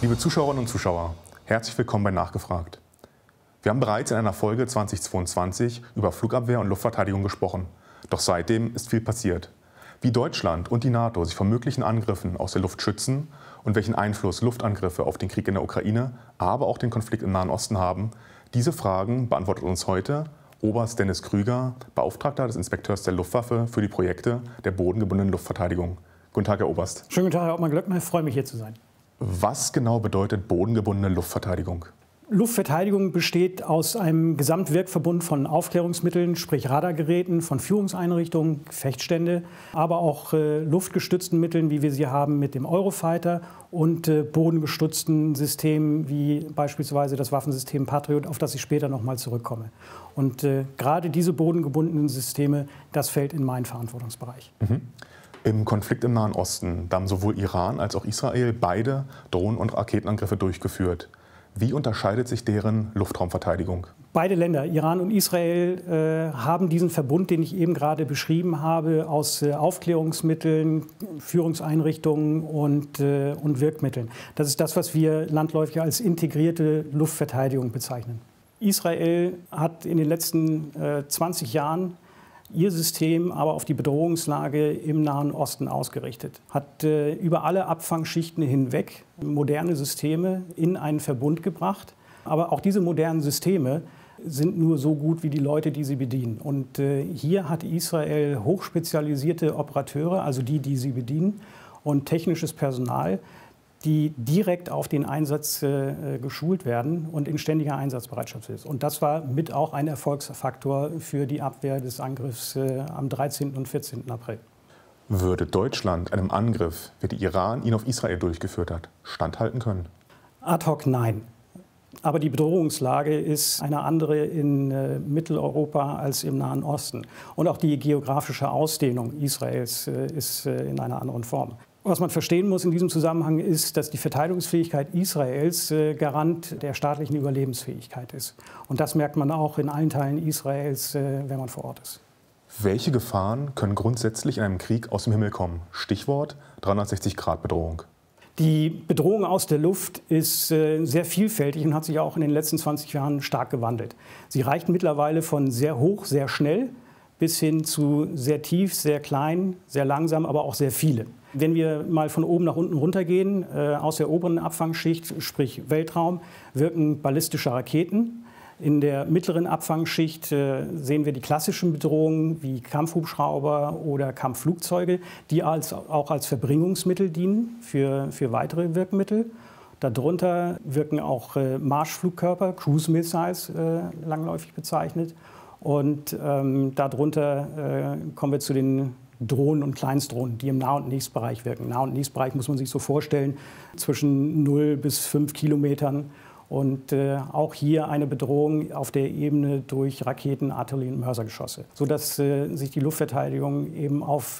Liebe Zuschauerinnen und Zuschauer, herzlich willkommen bei Nachgefragt. Wir haben bereits in einer Folge 2022 über Flugabwehr und Luftverteidigung gesprochen. Doch seitdem ist viel passiert. Wie Deutschland und die NATO sich vor möglichen Angriffen aus der Luft schützen und welchen Einfluss Luftangriffe auf den Krieg in der Ukraine, aber auch den Konflikt im Nahen Osten haben, diese Fragen beantwortet uns heute Oberst Dennis Krüger, Beauftragter des Inspekteurs der Luftwaffe für die Projekte der bodengebundenen Luftverteidigung. Guten Tag, Herr Oberst. Schönen guten Tag, Herr Hauptmann-Glöckner. Ich freue mich, hier zu sein. Was genau bedeutet bodengebundene Luftverteidigung? Luftverteidigung besteht aus einem Gesamtwirkverbund von Aufklärungsmitteln, sprich Radargeräten, von Führungseinrichtungen, Gefechtsstände, aber auch luftgestützten Mitteln, wie wir sie haben mit dem Eurofighter, und bodengestützten Systemen wie beispielsweise das Waffensystem Patriot, auf das ich später noch mal zurückkomme. Und gerade diese bodengebundenen Systeme, das fällt in meinen Verantwortungsbereich. Im Konflikt im Nahen Osten, da haben sowohl Iran als auch Israel beide Drohnen- und Raketenangriffe durchgeführt. Wie unterscheidet sich deren Luftraumverteidigung? Beide Länder, Iran und Israel, haben diesen Verbund, den ich eben gerade beschrieben habe, aus Aufklärungsmitteln, Führungseinrichtungen und Wirkmitteln. Das ist das, was wir landläufig als integrierte Luftverteidigung bezeichnen. Israel hat in den letzten 20 Jahren ihr System aber auf die Bedrohungslage im Nahen Osten ausgerichtet, hat über alle Abfangschichten hinweg moderne Systeme in einen Verbund gebracht. Aber auch diese modernen Systeme sind nur so gut wie die Leute, die sie bedienen. Und hier hat Israel hochspezialisierte Operateure, also die sie bedienen, und technisches Personal, die direkt auf den Einsatz geschult werden und in ständiger Einsatzbereitschaft ist. Und das war mit auch ein Erfolgsfaktor für die Abwehr des Angriffs am 13. und 14. April. Würde Deutschland einem Angriff, wie der Iran ihn auf Israel durchgeführt hat, standhalten können? Ad hoc nein. Aber die Bedrohungslage ist eine andere in Mitteleuropa als im Nahen Osten. Und auch die geografische Ausdehnung Israels ist in einer anderen Form. Was man verstehen muss in diesem Zusammenhang ist, dass die Verteidigungsfähigkeit Israels Garant der staatlichen Überlebensfähigkeit ist. Und das merkt man auch in allen Teilen Israels, wenn man vor Ort ist. Welche Gefahren können grundsätzlich in einem Krieg aus dem Himmel kommen? Stichwort 360-Grad-Bedrohung. Die Bedrohung aus der Luft ist sehr vielfältig und hat sich auch in den letzten 20 Jahren stark gewandelt. Sie reicht mittlerweile von sehr hoch, sehr schnell bis hin zu sehr tief, sehr klein, sehr langsam, aber auch sehr viele. Wenn wir mal von oben nach unten runtergehen, aus der oberen Abfangschicht, sprich Weltraum, wirken ballistische Raketen. In der mittleren Abfangschicht sehen wir die klassischen Bedrohungen wie Kampfhubschrauber oder Kampfflugzeuge, die auch als Verbringungsmittel dienen für weitere Wirkmittel. Darunter wirken auch Marschflugkörper, Cruise Missiles langläufig bezeichnet. Und darunter kommen wir zu den Drohnen und Kleinstdrohnen, die im Nah- und Nächstbereich wirken. Nah- und Nächstbereich muss man sich so vorstellen, zwischen 0 bis 5 Kilometern. Und auch hier eine Bedrohung auf der Ebene durch Raketen, Artillerie und Mörsergeschosse, sodass sich die Luftverteidigung eben auf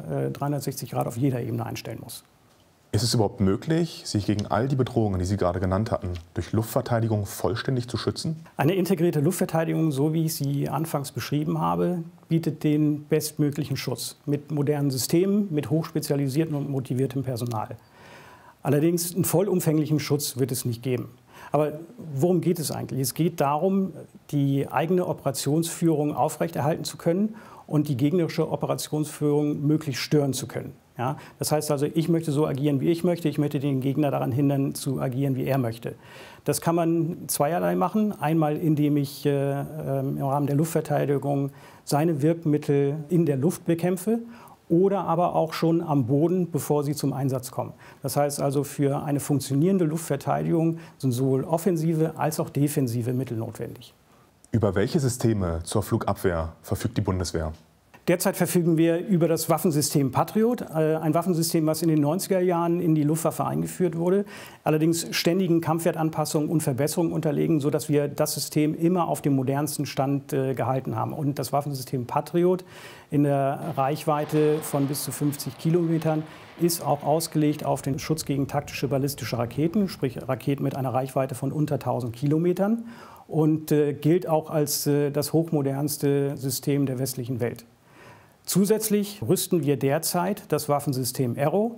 360 Grad auf jeder Ebene einstellen muss. Ist es überhaupt möglich, sich gegen all die Bedrohungen, die Sie gerade genannt hatten, durch Luftverteidigung vollständig zu schützen? Eine integrierte Luftverteidigung, so wie ich sie anfangs beschrieben habe, bietet den bestmöglichen Schutz mit modernen Systemen, mit hochspezialisiertem und motiviertem Personal. Allerdings einen vollumfänglichen Schutz wird es nicht geben. Aber worum geht es eigentlich? Es geht darum, die eigene Operationsführung aufrechterhalten zu können und die gegnerische Operationsführung möglichst stören zu können. Ja, das heißt also, ich möchte so agieren, wie ich möchte den Gegner daran hindern, zu agieren, wie er möchte. Das kann man zweierlei machen. Einmal, indem ich im Rahmen der Luftverteidigung seine Wirkmittel in der Luft bekämpfe oder aber auch schon am Boden, bevor sie zum Einsatz kommen. Das heißt also, für eine funktionierende Luftverteidigung sind sowohl offensive als auch defensive Mittel notwendig. Über welche Systeme zur Flugabwehr verfügt die Bundeswehr? Derzeit verfügen wir über das Waffensystem Patriot, ein Waffensystem, was in den 90er Jahren in die Luftwaffe eingeführt wurde, allerdings ständigen Kampfwertanpassungen und Verbesserungen unterlegen, sodass wir das System immer auf dem modernsten Stand gehalten haben. Und das Waffensystem Patriot in der Reichweite von bis zu 50 Kilometern ist auch ausgelegt auf den Schutz gegen taktische ballistische Raketen, sprich Raketen mit einer Reichweite von unter 1000 Kilometern, und gilt auch als das hochmodernste System der westlichen Welt. Zusätzlich rüsten wir derzeit das Waffensystem Arrow,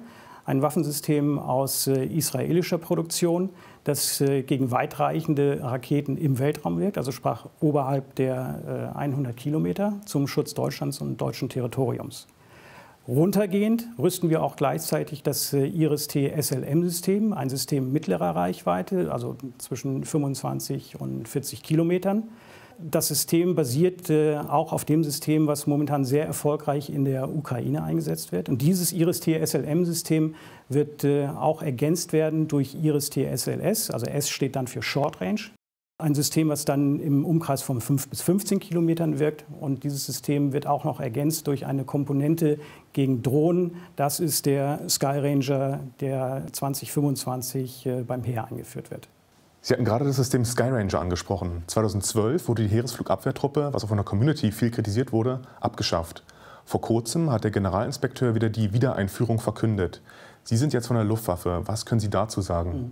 ein Waffensystem aus israelischer Produktion, das gegen weitreichende Raketen im Weltraum wirkt, also sprach oberhalb der 100 Kilometer zum Schutz Deutschlands und deutschen Territoriums. Runtergehend rüsten wir auch gleichzeitig das Iris-T SLM-System, ein System mittlerer Reichweite, also zwischen 25 und 40 Kilometern. Das System basiert auch auf dem System, was momentan sehr erfolgreich in der Ukraine eingesetzt wird. Und dieses Iris-T SLM-System wird auch ergänzt werden durch Iris-T SLS, also S steht dann für Short Range. Ein System, was dann im Umkreis von 5 bis 15 Kilometern wirkt. Und dieses System wird auch noch ergänzt durch eine Komponente gegen Drohnen. Das ist der Sky Ranger, der 2025 beim Heer eingeführt wird. Sie hatten gerade das System Sky Ranger angesprochen. 2012 wurde die Heeresflugabwehrtruppe, was auch von der Community viel kritisiert wurde, abgeschafft. Vor kurzem hat der Generalinspekteur wieder die Wiedereinführung verkündet. Sie sind jetzt von der Luftwaffe. Was können Sie dazu sagen?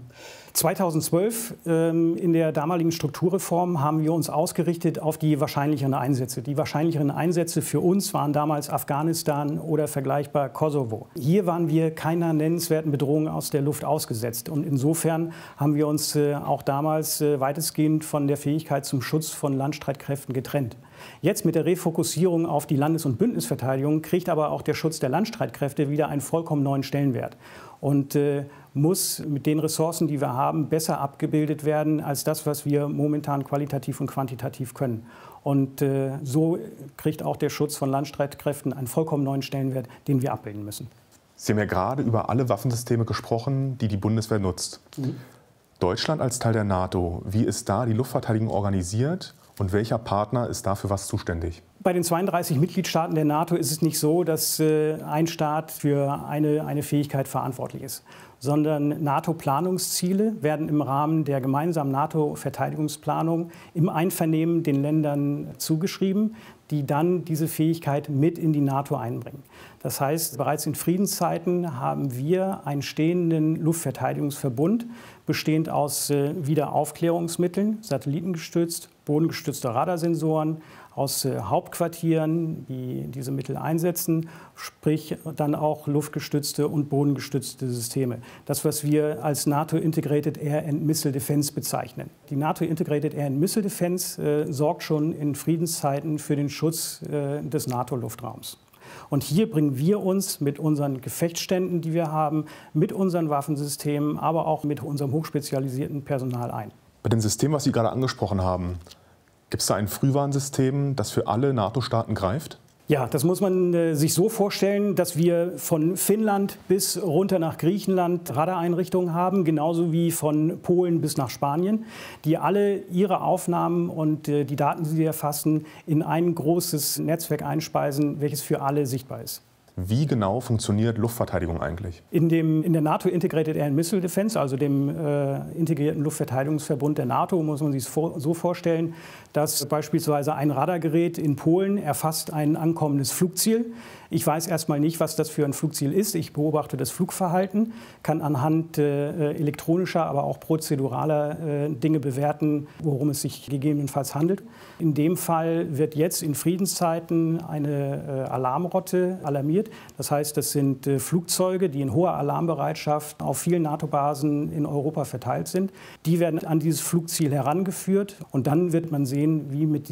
2012, in der damaligen Strukturreform, haben wir uns ausgerichtet auf die wahrscheinlicheren Einsätze. Die wahrscheinlicheren Einsätze für uns waren damals Afghanistan oder vergleichbar Kosovo. Hier waren wir keiner nennenswerten Bedrohung aus der Luft ausgesetzt. Und insofern haben wir uns auch damals weitestgehend von der Fähigkeit zum Schutz von Landstreitkräften getrennt. Jetzt mit der Refokussierung auf die Landes- und Bündnisverteidigung kriegt aber auch der Schutz der Landstreitkräfte wieder einen vollkommen neuen Stellenwert und muss mit den Ressourcen, die wir haben, besser abgebildet werden als das, was wir momentan qualitativ und quantitativ können. Und so kriegt auch der Schutz von Landstreitkräften einen vollkommen neuen Stellenwert, den wir abbilden müssen. Sie haben ja gerade über alle Waffensysteme gesprochen, die die Bundeswehr nutzt. Deutschland als Teil der NATO, wie ist da die Luftverteidigung organisiert? Und welcher Partner ist dafür was zuständig? Bei den 32 Mitgliedstaaten der NATO ist es nicht so, dass ein Staat für eine Fähigkeit verantwortlich ist, sondern NATO-Planungsziele werden im Rahmen der gemeinsamen NATO-Verteidigungsplanung im Einvernehmen den Ländern zugeschrieben, die dann diese Fähigkeit mit in die NATO einbringen. Das heißt, bereits in Friedenszeiten haben wir einen stehenden Luftverteidigungsverbund, bestehend aus Wiederaufklärungsmitteln, satellitengestützt, bodengestützte Radarsensoren, aus Hauptquartieren, die diese Mittel einsetzen, sprich dann auch luftgestützte und bodengestützte Systeme. Das, was wir als NATO Integrated Air and Missile Defense bezeichnen. Die NATO Integrated Air and Missile Defense sorgt schon in Friedenszeiten für den Schutz des NATO-Luftraums. Und hier bringen wir uns mit unseren Gefechtsständen, die wir haben, mit unseren Waffensystemen, aber auch mit unserem hochspezialisierten Personal ein. Bei dem System, was Sie gerade angesprochen haben, gibt es da ein Frühwarnsystem, das für alle NATO-Staaten greift? Ja, das muss man sich so vorstellen, dass wir von Finnland bis runter nach Griechenland Radareinrichtungen haben, genauso wie von Polen bis nach Spanien, die alle ihre Aufnahmen und die Daten, die sie erfassen, in ein großes Netzwerk einspeisen, welches für alle sichtbar ist. Wie genau funktioniert Luftverteidigung eigentlich? In der NATO Integrated Air and Missile Defense, also dem integrierten Luftverteidigungsverbund der NATO, muss man sich so vorstellen, dass beispielsweise ein Radargerät in Polen erfasst ein ankommendes Flugziel. Ich weiß erstmal nicht, was das für ein Flugziel ist. Ich beobachte das Flugverhalten, kann anhand elektronischer, aber auch prozeduraler Dinge bewerten, worum es sich gegebenenfalls handelt. In dem Fall wird jetzt in Friedenszeiten eine Alarmrotte alarmiert. Das heißt, das sind Flugzeuge, die in hoher Alarmbereitschaft auf vielen NATO-Basen in Europa verteilt sind. Die werden an dieses Flugziel herangeführt und dann wird man sehen, wie mit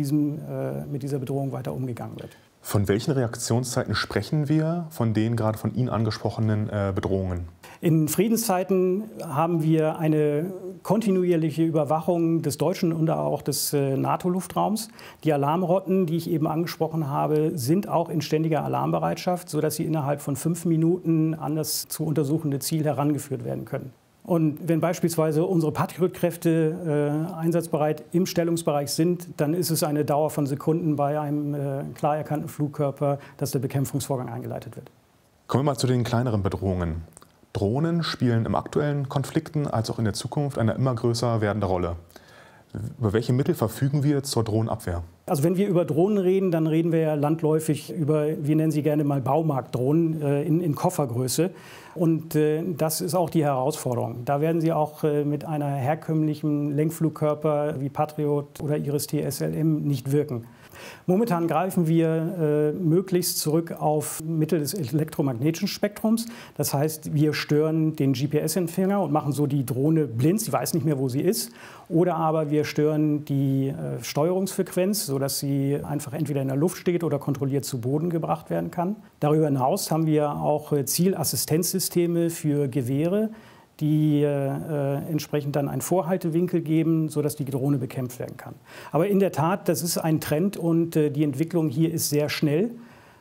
dieser Bedrohung weiter umgegangen wird. Von welchen Reaktionszeiten sprechen wir von den gerade von Ihnen angesprochenen Bedrohungen? In Friedenszeiten haben wir eine kontinuierliche Überwachung des deutschen und auch des NATO-Luftraums. Die Alarmrotten, die ich eben angesprochen habe, sind auch in ständiger Alarmbereitschaft, sodass sie innerhalb von 5 Minuten an das zu untersuchende Ziel herangeführt werden können. Und wenn beispielsweise unsere Patriot-Kräfte einsatzbereit im Stellungsbereich sind, dann ist es eine Dauer von Sekunden bei einem klar erkannten Flugkörper, dass der Bekämpfungsvorgang eingeleitet wird. Kommen wir mal zu den kleineren Bedrohungen. Drohnen spielen im aktuellen Konflikten als auch in der Zukunft eine immer größer werdende Rolle. Über welche Mittel verfügen wir zur Drohnenabwehr? Also wenn wir über Drohnen reden, dann reden wir ja landläufig über, wir nennen sie gerne mal Baumarktdrohnen in Koffergröße. Und das ist auch die Herausforderung. Da werden sie auch mit einer herkömmlichen Lenkflugkörper wie Patriot oder Iris-T SLM nicht wirken. Momentan greifen wir möglichst zurück auf Mittel des elektromagnetischen Spektrums. Das heißt, wir stören den GPS-Empfänger und machen so die Drohne blind. Sie weiß nicht mehr, wo sie ist. Oder aber wir stören die Steuerungsfrequenz, sodass sie einfach entweder in der Luft steht oder kontrolliert zu Boden gebracht werden kann. Darüber hinaus haben wir auch Zielassistenzsysteme für Gewehre, die entsprechend dann einen Vorhaltewinkel geben, sodass die Drohne bekämpft werden kann. Aber in der Tat, das ist ein Trend und die Entwicklung hier ist sehr schnell.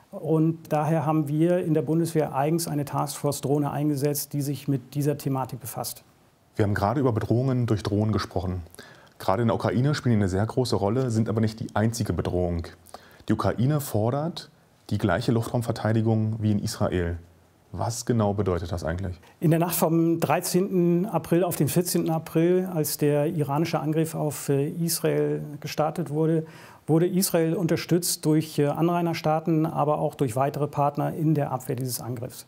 Und daher haben wir in der Bundeswehr eigens eine Taskforce-Drohne eingesetzt, die sich mit dieser Thematik befasst. Wir haben gerade über Bedrohungen durch Drohnen gesprochen. Gerade in der Ukraine spielen die eine sehr große Rolle, sind aber nicht die einzige Bedrohung. Die Ukraine fordert die gleiche Luftraumverteidigung wie in Israel. Was genau bedeutet das eigentlich? In der Nacht vom 13. April auf den 14. April, als der iranische Angriff auf Israel gestartet wurde, wurde Israel unterstützt durch Anrainerstaaten, aber auch durch weitere Partner in der Abwehr dieses Angriffs.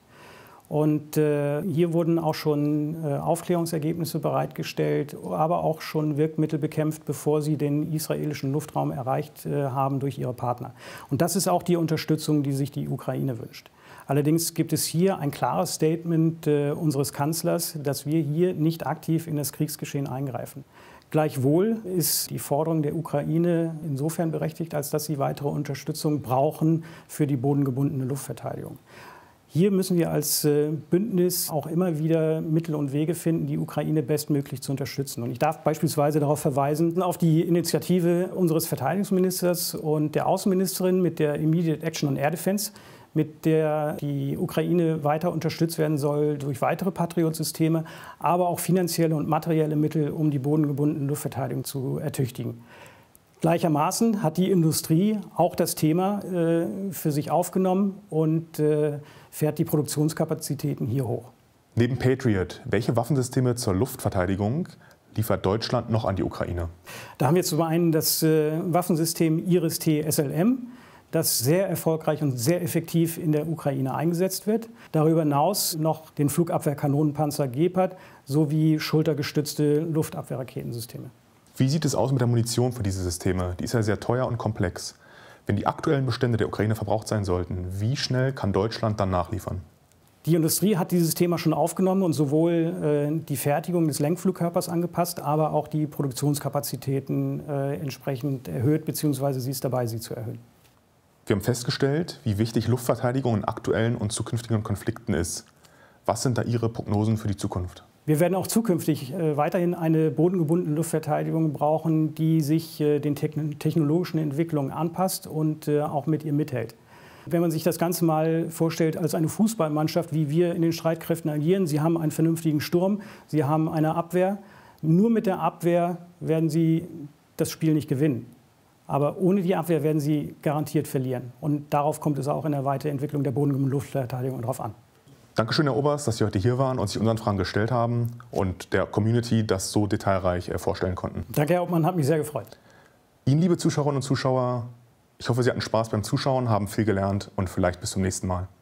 Und hier wurden auch schon Aufklärungsergebnisse bereitgestellt, aber auch schon Wirkmittel bekämpft, bevor sie den israelischen Luftraum erreicht haben durch ihre Partner. Und das ist auch die Unterstützung, die sich die Ukraine wünscht. Allerdings gibt es hier ein klares Statement unseres Kanzlers, dass wir hier nicht aktiv in das Kriegsgeschehen eingreifen. Gleichwohl ist die Forderung der Ukraine insofern berechtigt, als dass sie weitere Unterstützung brauchen für die bodengebundene Luftverteidigung. Hier müssen wir als Bündnis auch immer wieder Mittel und Wege finden, die Ukraine bestmöglich zu unterstützen. Und ich darf beispielsweise darauf verweisen, auf die Initiative unseres Verteidigungsministers und der Außenministerin mit der Immediate Action on Air Defense, mit der die Ukraine weiter unterstützt werden soll durch weitere Patriot-Systeme, aber auch finanzielle und materielle Mittel, um die bodengebundene Luftverteidigung zu ertüchtigen. Gleichermaßen hat die Industrie auch das Thema für sich aufgenommen und fährt die Produktionskapazitäten hier hoch. Neben Patriot, welche Waffensysteme zur Luftverteidigung liefert Deutschland noch an die Ukraine? Da haben wir zum einen das Waffensystem Iris-T SLM, das sehr erfolgreich und sehr effektiv in der Ukraine eingesetzt wird. Darüber hinaus noch den Flugabwehrkanonenpanzer Gepard sowie schultergestützte Luftabwehrraketensysteme. Wie sieht es aus mit der Munition für diese Systeme? Die ist ja sehr teuer und komplex. Wenn die aktuellen Bestände der Ukraine verbraucht sein sollten, wie schnell kann Deutschland dann nachliefern? Die Industrie hat dieses Thema schon aufgenommen und sowohl die Fertigung des Lenkflugkörpers angepasst, aber auch die Produktionskapazitäten entsprechend erhöht, beziehungsweise sie ist dabei, sie zu erhöhen. Wir haben festgestellt, wie wichtig Luftverteidigung in aktuellen und zukünftigen Konflikten ist. Was sind da Ihre Prognosen für die Zukunft? Wir werden auch zukünftig weiterhin eine bodengebundene Luftverteidigung brauchen, die sich den technologischen Entwicklungen anpasst und auch mit ihr mithält. Wenn man sich das Ganze mal vorstellt als eine Fußballmannschaft, wie wir in den Streitkräften agieren, sie haben einen vernünftigen Sturm, sie haben eine Abwehr. Nur mit der Abwehr werden sie das Spiel nicht gewinnen. Aber ohne die Abwehr werden sie garantiert verlieren. Und darauf kommt es auch in der Weiterentwicklung der bodengebundenen Luftverteidigung drauf an. Dankeschön, Herr Oberst, dass Sie heute hier waren und sich unseren Fragen gestellt haben und der Community das so detailreich vorstellen konnten. Danke, Herr Obmann, hat mich sehr gefreut. Ihnen, liebe Zuschauerinnen und Zuschauer, ich hoffe, Sie hatten Spaß beim Zuschauen, haben viel gelernt und vielleicht bis zum nächsten Mal.